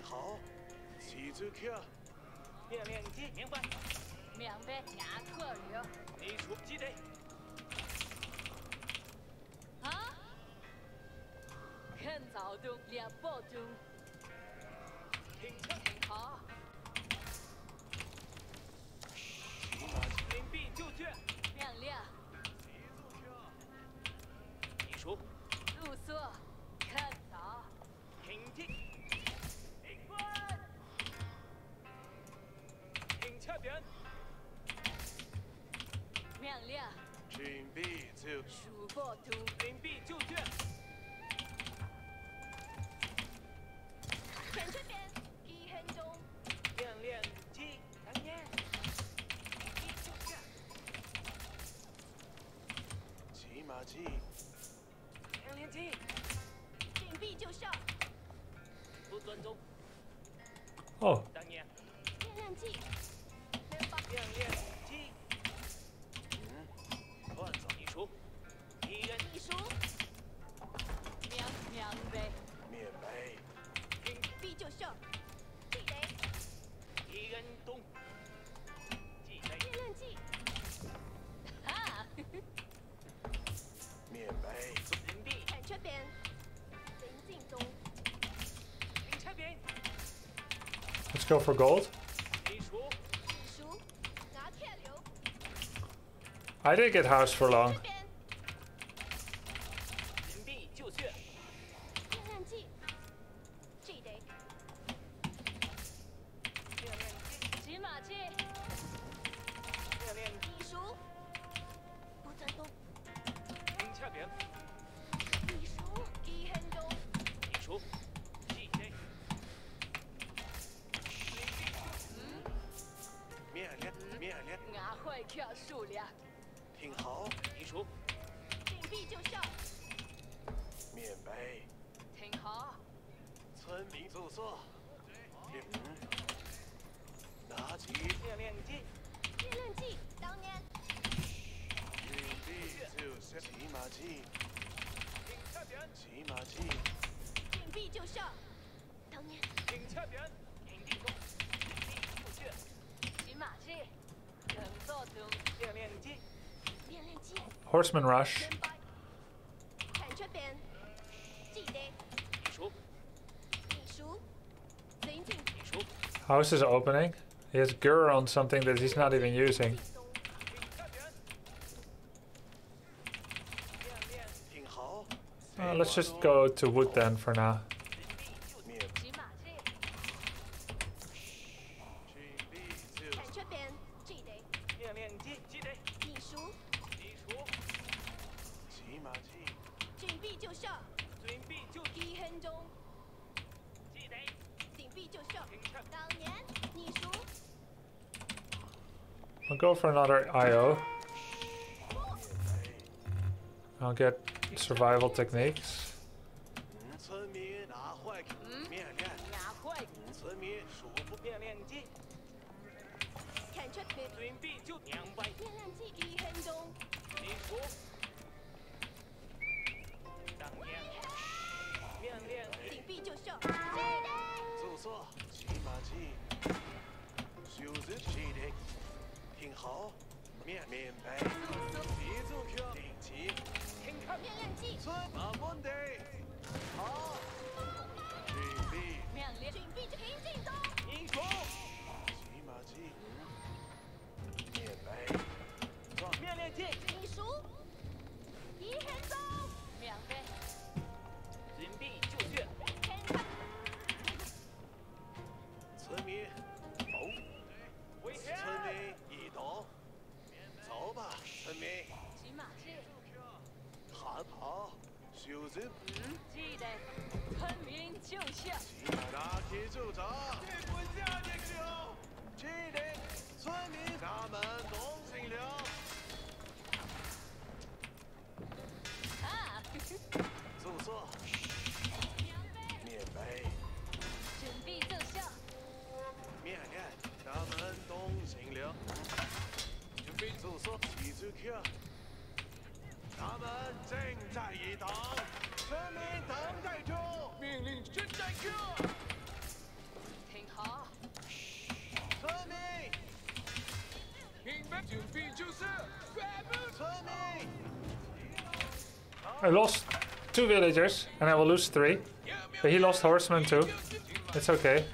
好，起住 Q。命令机，明白。 明白，牙克流。 你出机的。 啊？看早动，两步动。 停车， 停好。 骑马紧闭就绪。 亮亮。 起住 Q。你出。 入缩，看早。 停机。停关。停车边。 亮亮。 准备就数步动。 准备就绪。 前这边1分钟。 命令机，当年。准备就绪。骑马机。命令机。 紧闭就效。 不尊重。 Oh. 当年。 命令机。 命令机。换走你出。敌人你数。明白。 面白。 紧闭就效。记得。 敌人动。记得。 命令机。哈。 面白。准备。 看这边。行进中。 停车边。 Let's go for gold. 你数。 你数。拿铁流。 I didn't get house for long. 这边。 准备就绪。 命令机。记得。 命令机。 骑马机。 命令机。 你数。不转动。 停车边。 你数。1分钟。 你数。记得。命令。命令。 俺会跳数量。 听好，你数。 紧闭就效。 面白。 听好。 村民住所。拿起命令机。 命令机，当年。 准备就是骑马机。停车边。骑马机。 紧闭就效。当年。 停车边。停地中。准备就绪。 骑马机。等坐中。 命令机。 命令机。 Horseman rush. 看这边。记得。 你数。 你数。行进。 你数。 House is opening. He has Gur on something that he's not even using. 听好。 Let's just go to wood then for now. 骑马机。 准备就看这边。记得。 命令机。记得。 你数。 你数。骑马机。 紧闭就效。 准备就 1分钟。 记得。 紧闭就效。 停车。 当年。你数。 I'll go for another IO. I'll get survival techniques. 村民拿坏命令。 拿坏。 村民数不命令机。 看这边。 准备就明白。 命令机1分钟。 你数。当年。命令。 紧闭就效。 住所。骑马机。休息记得。听好。面白。记住 Q。定期。停课。 命令机。 村马问题。好。准备。 命令。紧闭就行进中。 你数。骑马机。面白。命令机。 你数。1分钟。明白。 准备就绪。村民。走。村民移动。走吧，村民。 骑马机。 喊好。休息。 记得。村民就效。 拿起就走。不下去就。记得。村民咱们同行了。 啊。 住所。面白。 准备就效。 面令，咱们同行了。准备住所。记住 Q。咱们正在移动。村民等待中。命令正在 Q。 I lost 2 villagers and I will lose 3. But he lost horsemen too. It's okay.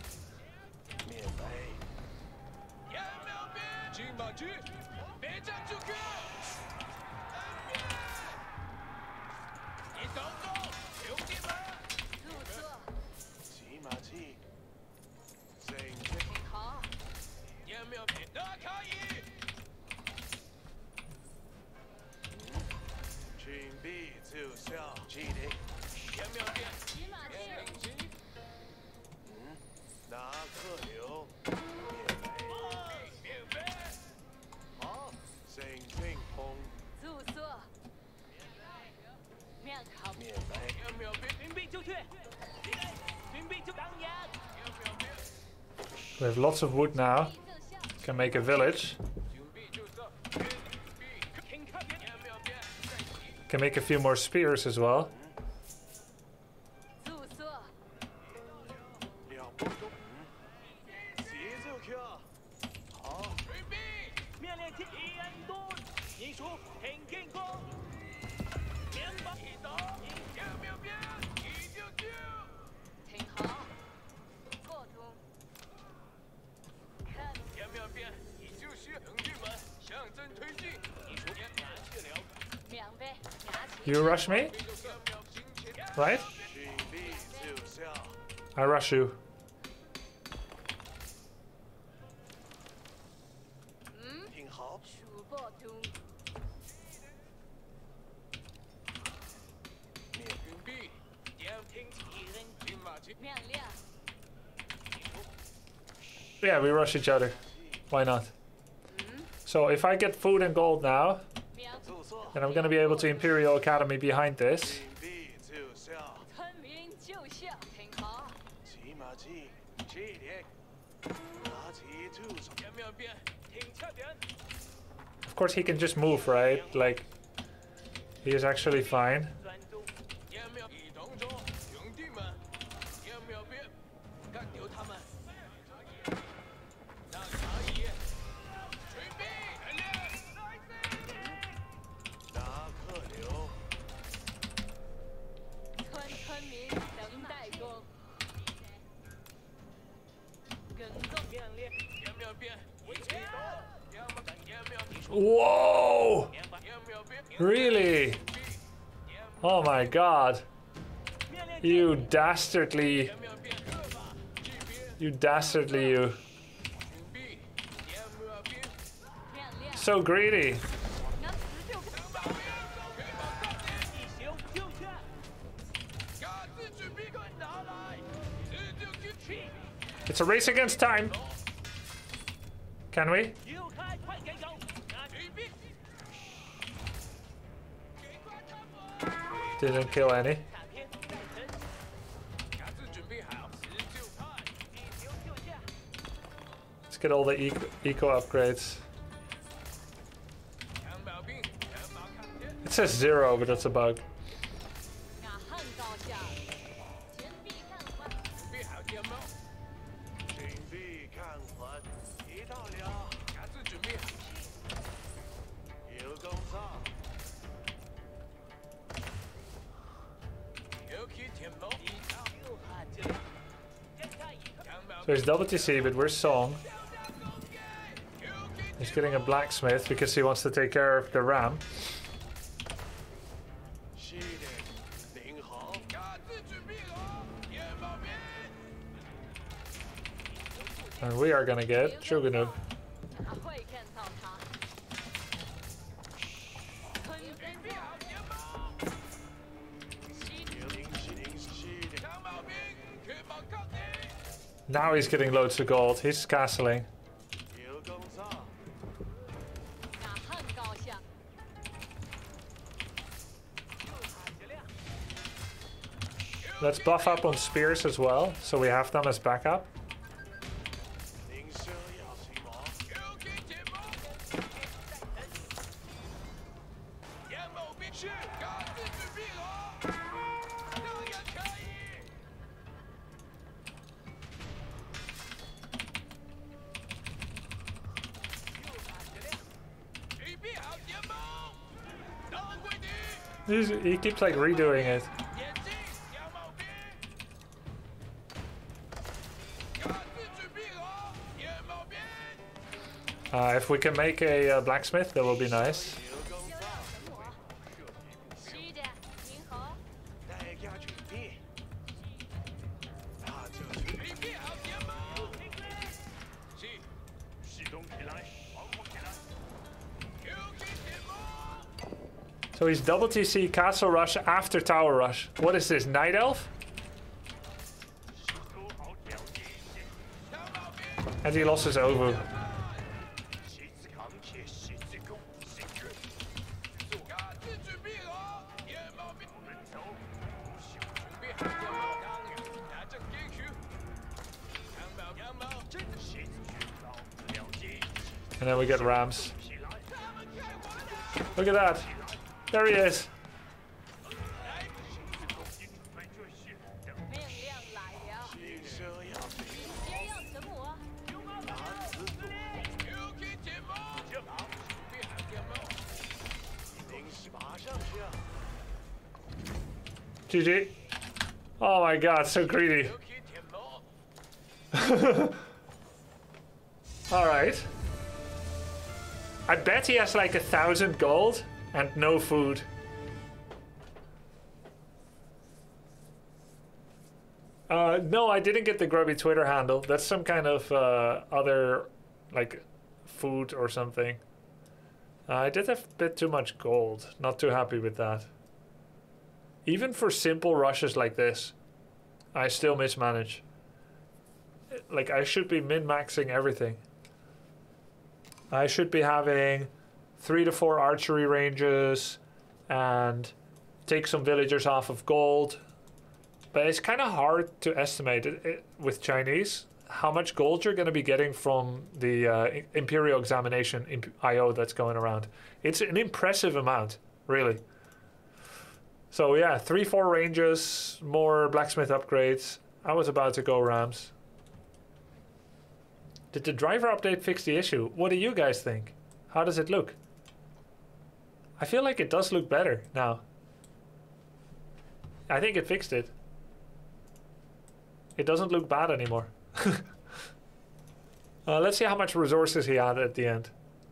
We have lots of wood now. Can make a village. Can make a few more spears as well. You rush me? Right? I rush you. Yeah, we rush each other. Why not? So if I get food and gold now, then I'm gonna be able to Imperial Academy behind this. Of course he can just move, right? Like, he is actually fine. Whoa! Really? Oh my god. You dastardly. You dastardly you. So greedy. It's a race against time. Can we? Didn't kill any. Let's get all the eco upgrades. It says 0, but that's a bug. So he's double TC, but we're Song. He's getting a blacksmith because he wants to take care of the ram. And we are gonna get Shogunov. Now he's getting loads of gold. He's castling. Let's buff up on spears as well, so we have them as backup. He keeps like redoing it. If we can make a blacksmith, that will be nice. 吃的您好。 大家准备，那就去。准备好点毛。是，启动起来，防护起来。QQ 点毛。 So he's double TC Castle Rush after Tower Rush. What is this, Night Elf? And he lost his Ovu. And then we get Rams. Look at that. There he is. 命令来了， 新生要飞， 先要什么？ 拿子路。QQ 点毛。准备好点毛。临时马上去啊。 GG. Oh my god, so greedy. QQ 点毛。 Alright. I bet he has like 1,000 gold and no food. No, I didn't get the Grubby Twitter handle. That's some kind of other, like, food or something. I did have a bit too much gold. Not too happy with that. Even for simple rushes like this, I still mismanage. Like, I should be min-maxing everything. I should be having 3 to 4 archery ranges and take some villagers off of gold. But it's kind of hard to estimate it with Chinese how much gold you're going to be getting from the Imperial Examination IO that's going around. It's an impressive amount, really. So yeah, 3-4 ranges, more blacksmith upgrades. I was about to go Rams. Did the driver update fix the issue? What do you guys think? How does it look? I feel like it does look better now. I think it fixed it. It doesn't look bad anymore. Let's see how much resources he had at the end.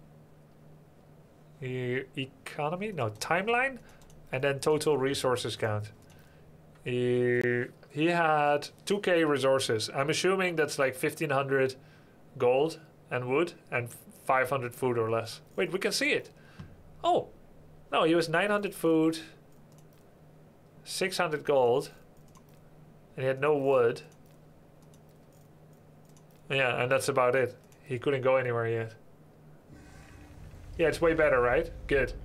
Economy? No, timeline? And then total resources count. He had 2k resources. I'm assuming that's like 1,500 gold and wood and 500 food or less. Wait, we can see it. Oh, no, he was 900 food, 600 gold, and he had no wood. Yeah, and that's about it. He couldn't go anywhere yet. Yeah, it's way better, right? Good.